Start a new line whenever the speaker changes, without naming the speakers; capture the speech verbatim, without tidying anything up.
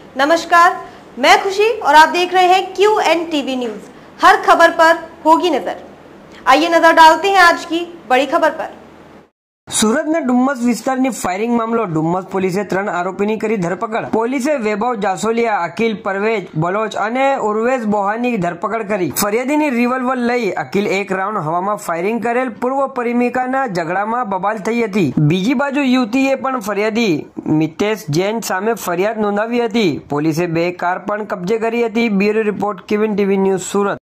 नमस्कार, मैं खुशी और आप देख रहे हैं क्यू एन टीवी न्यूज। हर खबर पर होगी नजर। आइए नजर डालते हैं आज की बड़ी खबर पर।
સુરતના ડુમ્મસ વિસ્તારની ફાયરિંગ મામલો ડુમ્મસ પોલીસે ત્રણ આરોપીની કરી ધરપકડ। પોલીસે વૈભવ જાસોલિયા, અકિલ પરવેજ બલોચ અને ઉર્વેશ બોહાની ધરપકડ કરી। ફરિયાદીની રિવોલ્વર લઈ અકિલ એક રાઉન્ડ હવામાં ફાયરિંગ કરેલ પૂર્વ પ્રેમિકાના ઝઘડામાં બબાલ થઈ હતી। બીજી બાજુ યુવતીએ પણ ફરિયાદી મિતેશ જૈન સામે ફરિયાદ નોંધાવી હતી। પોલીસે બે કાર પણ કબજે કરી હતી। Bureau report, Q N TV news, Surat.